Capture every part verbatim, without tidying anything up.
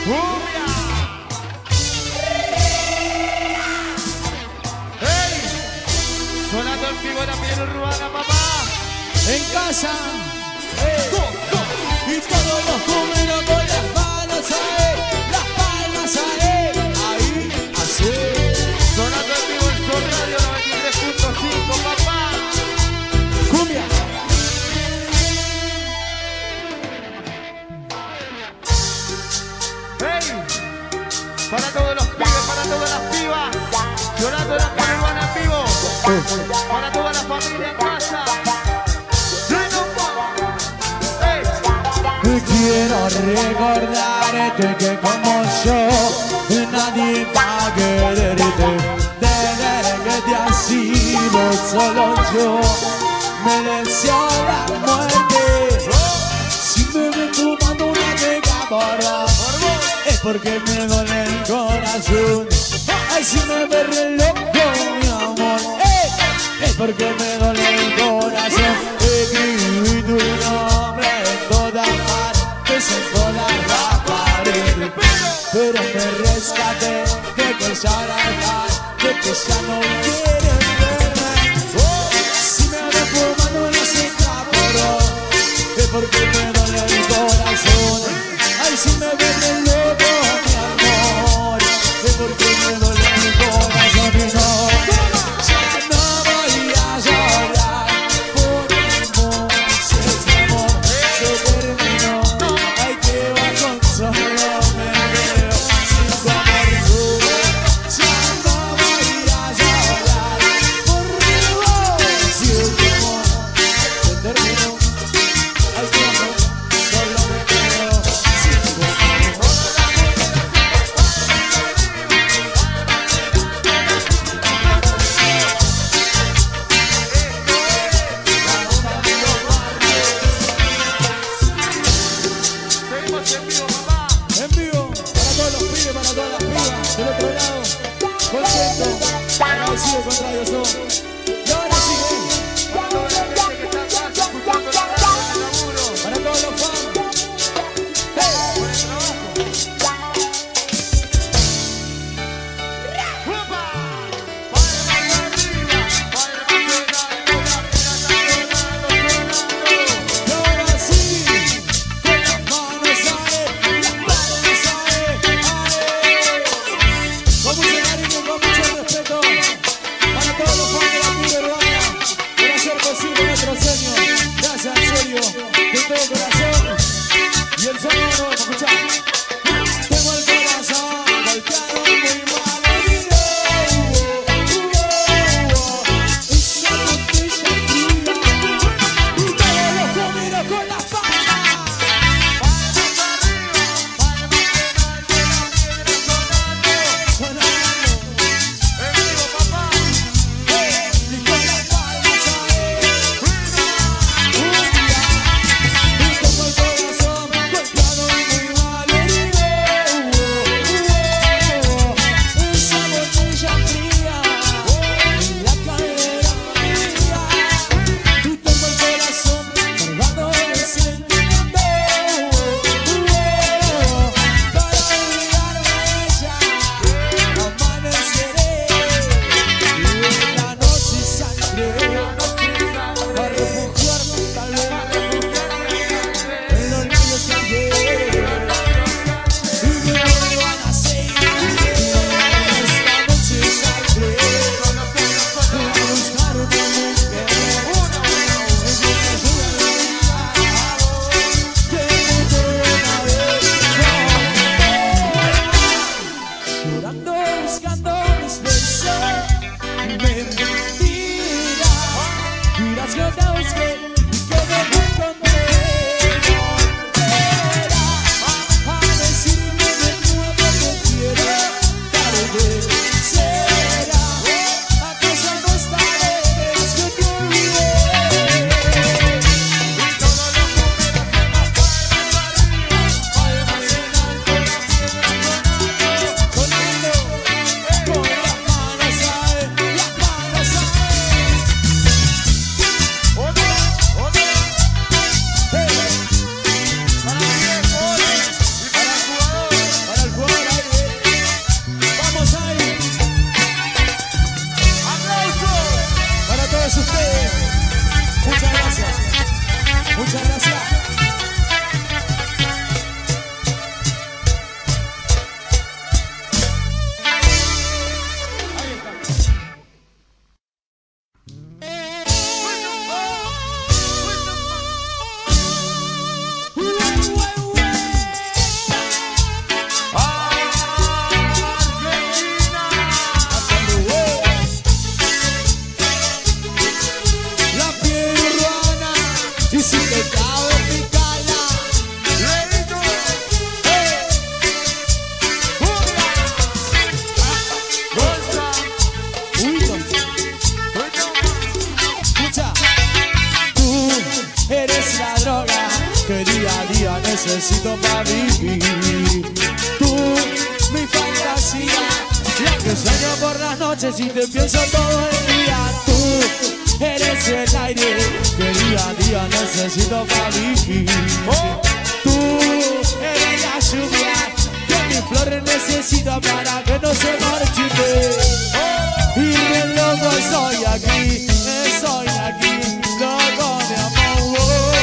¡Cumbia! ¡Hey! Sonando en vivo la piel urbana, papá. En casa. Hey. Y todos los cúmenos con las manos ahí, las palmas ahí, ahí, así. Sonando en vivo el Sol Radio noventa y tres punto cinco, papá. Cumbia. ¡Hey! Para todos los pibes, para todas las pibas. Sonando la piel urbana en vivo. Para toda la familia en casa. Quiero recordarte que como yo nadie va a quererte. Desde que te has ido solo yo me deseo la muerte. Si me ven fumando una teca es porque me duele el corazón. Ay, si me ves re loco, mi amor, eh, es porque me duele el corazón. Escribí tu nombre en todas partes, en todas las paredes, pero me rescaté de que ya la dejar, de que ya no quieren verme. Oh, si me ven fumando no se escaparó, es porque me duele el corazón. Ay, si me ven re loco, mi amor, es porque me duele el corazón. Y no, ya no voy a llorar por el amor, si ese amor se terminó. Ay, que va con solo me veo sin tu amor. Ya no voy a llorar por el amor, si ese amor se terminó. Ay, que va con que día a día necesito para vivir. Tú, mi fantasía, la que sueño por las noches y te pienso todo el día. Tú eres el aire que día a día necesito para vivir. Tú eres la lluvia que mi flor necesita para que no se marchite. Y bien loco estoy aquí, estoy aquí, loco de amor,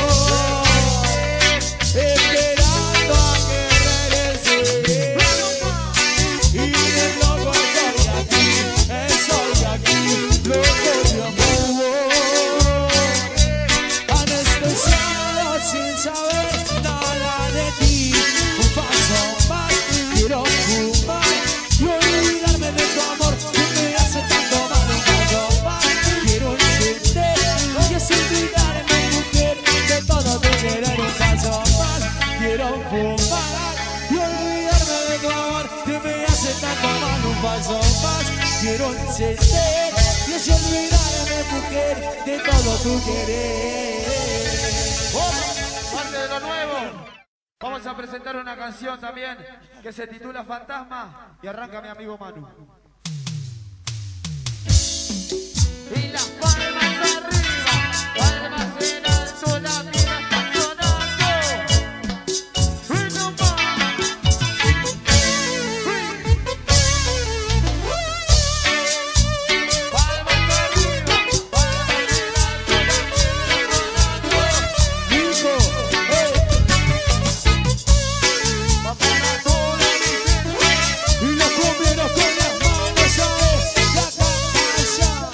esperando a que regrese. Y bien loco estoy aquí, estoy aquí, loco de amor, anestesiado sin saber nada de ti. Un paso más, quiero fumar y olvidarme de tu amor. Quiero fumar y olvidarme de tu amor que me hace tanto mal. Un paso más, quiero encender y así olvidarme, mujer, de todo tu querer. Oh, parte de lo nuevo. Vamos a presentar una canción también que se titula Fantasma y arranca mi amigo Manu. Y las palmas arriba, palmas en alto, la vida está sonando. Y no más. Palmas arriba, palmas en alto, la vida sonando. Nico, hey. Va para toda mi gente. Y los cumbieros con las manos, ¿sabes? La canalla.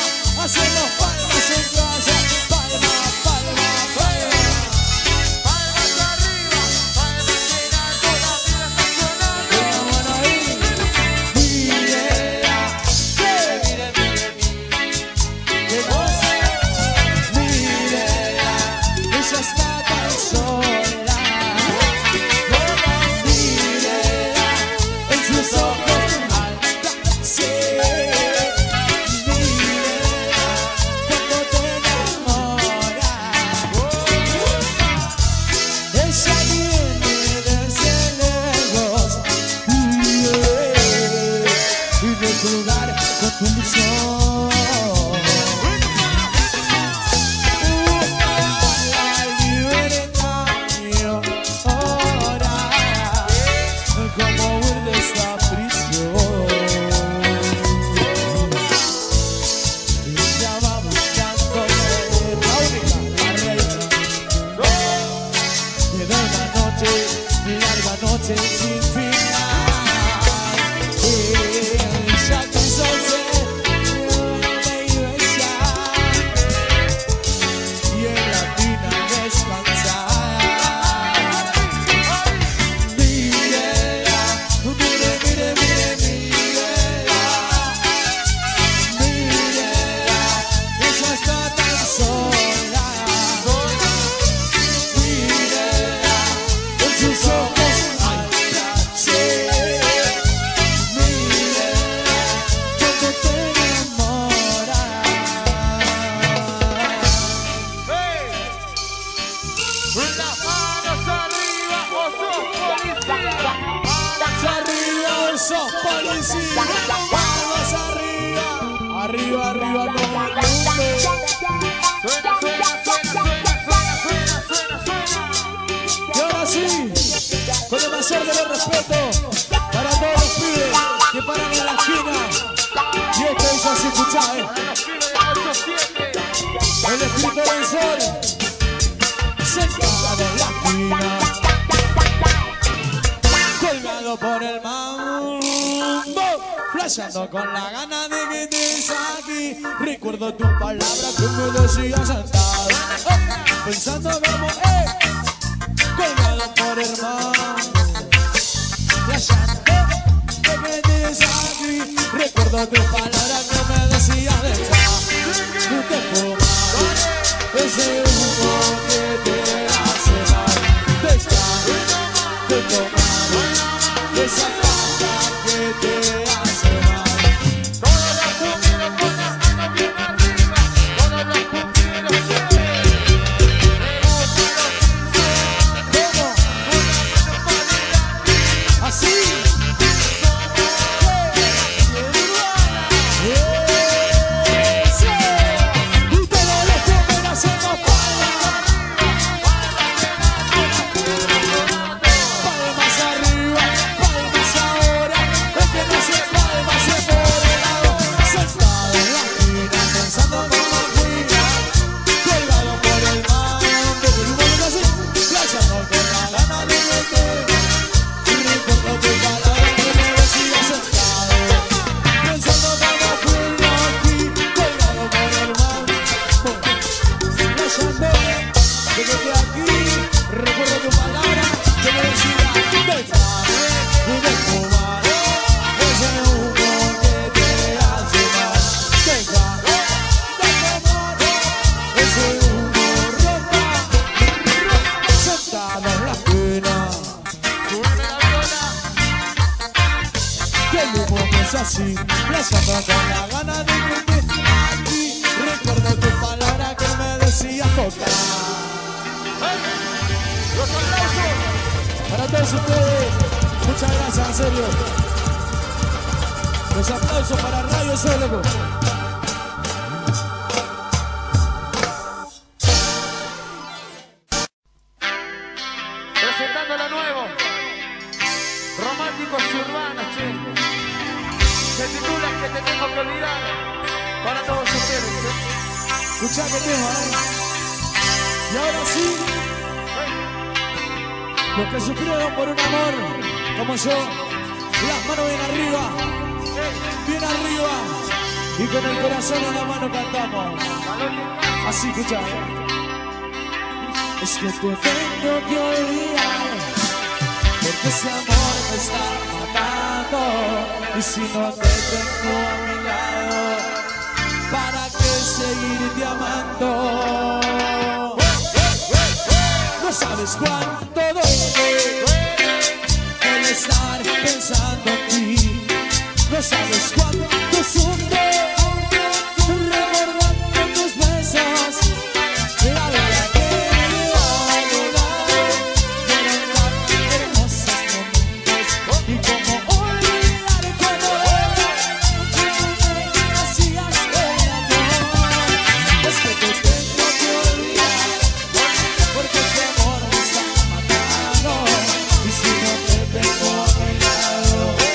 Palmas queda una noche, larga noche sin final. Y ya quiso ser la iglesia y en la tina descansar. Mírela, mire, mire, mire, mírela, mírela, ella está tan sola. Mírela, con sus ojos al placer. Mírela, cuando te enamoras. ¡Hey! Las manos arriba o sos policía. Manos arriba, sos policía. Manos arriba. Arriba, arriba, no me nubes. Suena, suena, suena, suena, suena, suena, suena, suena. Y ahora sí, con el mayor de los respetos para todos los pibes que paran en la esquina. Y esto es así, escuchá, eh. Para los pibes de ocho siete. El escritor del sol, sentado en la esquina, colgado por el mambo, flasheando con la gana de que estés aquí. Recuerdo tus palabras que me decías sentado, oh, pensando como, eh, colgado por el mambo, flasheando de que estés aquí. Recuerdo tus palabras que me decías dejar, no te fumas. Ese humo que te hace mal, deja de tomar esa caja que te hace mal. Todos los cumbieros con las manos bien arriba. Todos los cumbieros que me gustan los sinceros. ¿Cómo? Una manualidad. Así. Eso. Y todos los jóvenes hacemos palmas. Palmas arriba, palmas ahora. El que no hace palmas se pone lado. Sentado en la esquina, pensando como cuida, colgado por el mambo. Volvemos así, flasheando con la gana de meter. Y recuerdo tu palabra que me decías sentado, pensando como fuimos aquí, colgado por el mambo. Flasheando, que yo estoy aquí. Recuerdo tu palabra que me decías dejar de fumar ese humo que te hace mal. Dejar de tomar ese humo ropa, sentado en la esquina. Súbeme la viola. Que el humo no es así, flasheando con la gana de que estés aquí. Recuerdo tu palabra que me decías tocar. ¡Hey! Los aplausos. Para todos ustedes, muchas gracias, en serio. Los aplausos para Radio Sólogo. Presentando lo nuevo. Románticos y urbanos, che. Se titula Que te tengo que olvidar. Para todos ustedes, ¿eh? Escuchá que tema, ¿eh? Y ahora sí, los que sufrieron por un amor como yo, las manos bien arriba, bien arriba, y con el corazón en la mano cantamos. Así, escuchá. Es que te tengo que olvidar, porque ese amor me está matando. Y si no te tengo a mi lado, ¿para qué seguirte amando? No sabes cuánto duele el estar pensando en ti. No sabes cuánto sufro recordando tus besos. La vida que me ha volado fueron tan hermosos momentos. Y como olvidar cuando era que me hacías el amor. Es que te tengo que olvidar, porque este amor me está matando. Y si no te tengo a mi lado,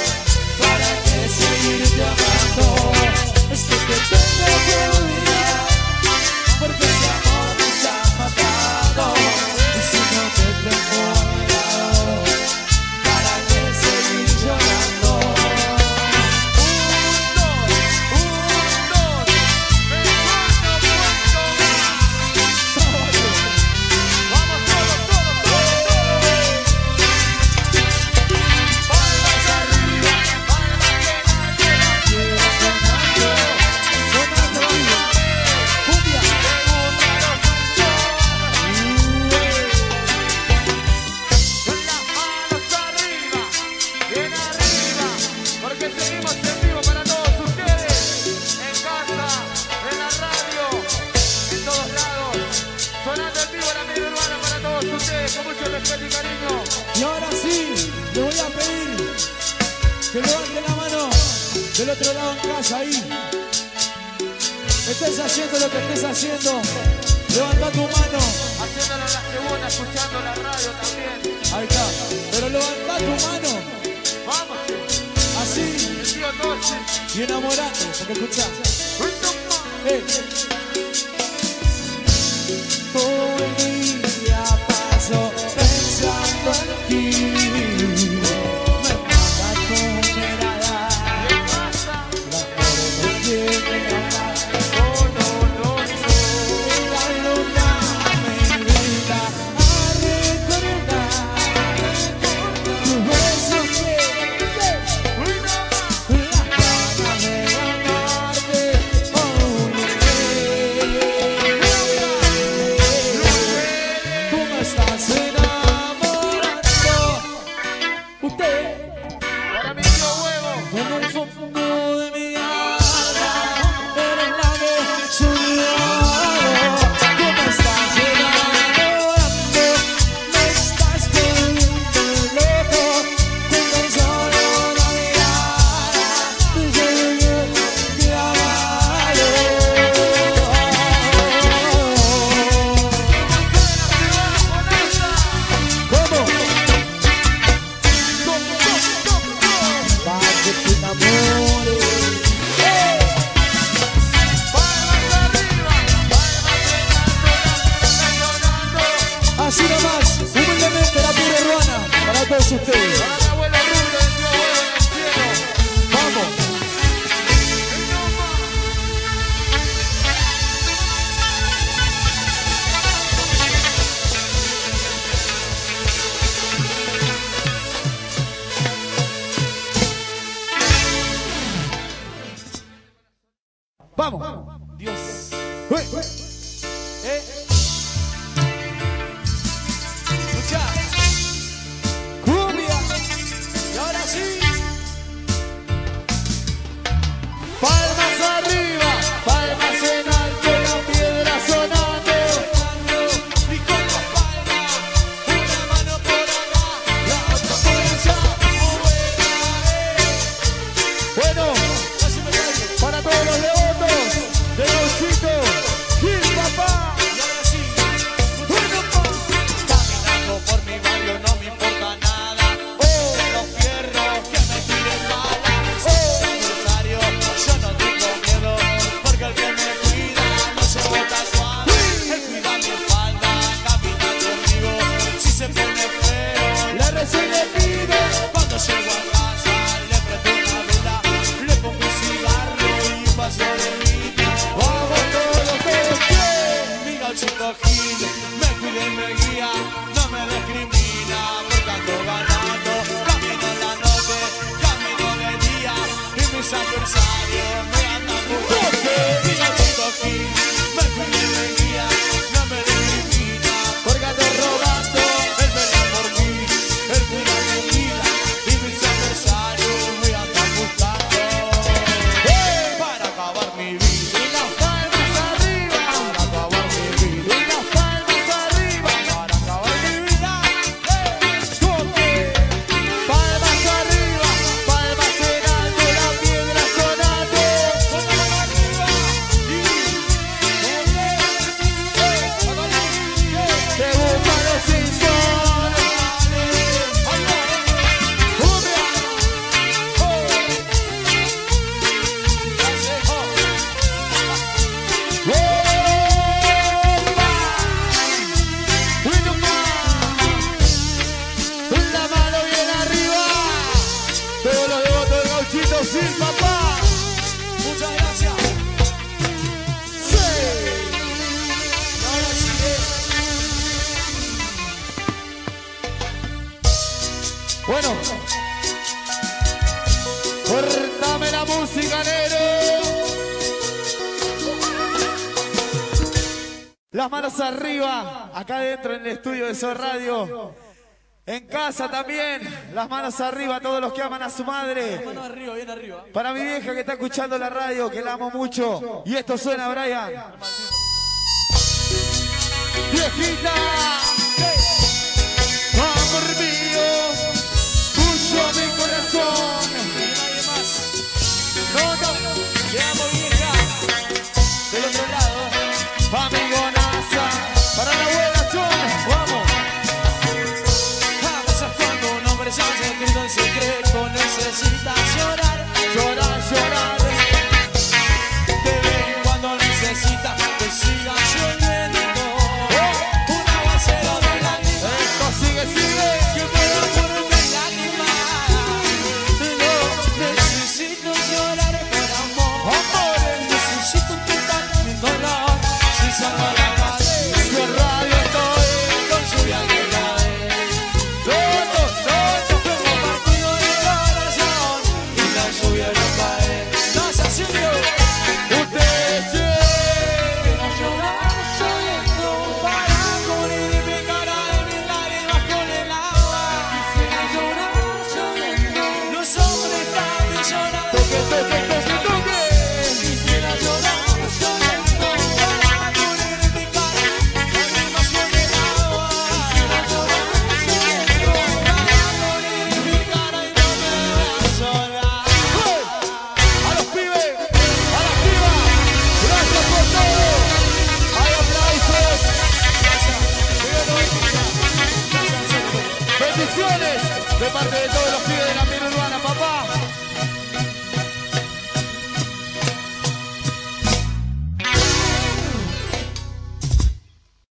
con mucho respeto y cariño. Y ahora sí, le voy a pedir que levante la mano del otro lado en casa ahí. Estés haciendo lo que estés haciendo, levanta tu mano. Haciéndolo en la segunda, escuchando la radio también. Ahí está, pero levanta tu mano. Vamos, Así. el tío Toche. Y enamorate, porque escuchá. Eh. Todo el día paso pensando en ti. Me mata tu mirada. ¿Qué pasa? La forma que me hablas. Oh, no, no, no. La luna me invita a recordar tus besos que Uy, no más. las ganas de amarte. Oh, tú me estás enamorando. Usted Para mi tío Huevo. en el fondo de mi alma eres la que soñaba. Tú me estás enamorando, me estás poniendo loco. Con tan solo una mirada, tú sabes que amado. ¿Cómo? Para que te enamores. ¡Eh! Palmas arriba, palmas Así nomás, humildemente la pura ruana para todos ustedes. para mi abuelo Rubio del tío Huevo en el cielo. Vamos. Uy, no más. Vamos. Dios. Uy. Eh. Escucha. Cumbia. Y ahora sí. Palmas arriba, palmas en alto, la piedra sonando. Y con las palmas, una mano por acá, la otra por allá. Bueno, Casi me caigo. para todos los devotos de Gauchito, Gil papá. Y ahora sí. Bueno, pa. Caminando por mi barrio no me importa nada. Oh, De los fierros que me tiren balas. oh, Adversario, yo no tengo miedo, porque el que me cuida no se bota suave. Él cuida mi espalda, camina conmigo. Si se pone feo, la recién le pido. cuando llego a casa, le prendo una vela, le pongo un cigarro y un vaso de vino. Vamos todos, todos, que. Mi gauchito Gil me cuida y me guía, no me discrimina, porque ando ganando. Camino en la noche, camino de día, y mis adversarios me andan buscando. Mi gauchito Gil me cuida y me guía, no me discrimina, Porque ando robando. él pelea por mí, él cuida mi vida, y mis adversarios me andan buscando. ¡Eh! Para acabar mi vida, Y las palmas arriba, para acabar mi vida. y las palmas arriba. Para acabar mi vida, Toque. Palmas arriba, palmas en alto, la piedra sonando. con la mano arriba y Te gustan los Simpsons. Cumbia. ¡Bomba! Bueno, con la mano bien arriba. Todos los devotos del Gauchito, sí, papá. muchas gracias. Sí. Y ahora sí, Bueno, cortame la música, negro. Las manos arriba, acá adentro en el estudio de Soy Radio. En casa también, las manos arriba a todos los que aman a su madre. mano arriba, bien arriba. Para mi vieja que está escuchando la radio, que la amo mucho. Y esto suena, Brian. ¡Viejita! Bendiciones de parte de todos los pibes de la mira urbana, papá.